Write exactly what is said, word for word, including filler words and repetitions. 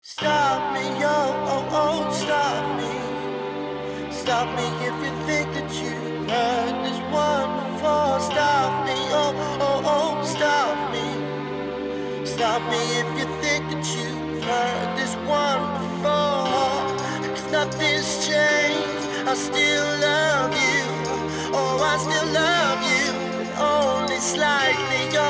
Stop me, oh, oh, oh, stop me. Stop me if you think that you've heard this one before. Stop me, oh, oh, oh, stop me. Stop me if you think that you've heard this one before. Cause nothing's changed, I still love you. Oh, I still love you, but only slightly. Oh,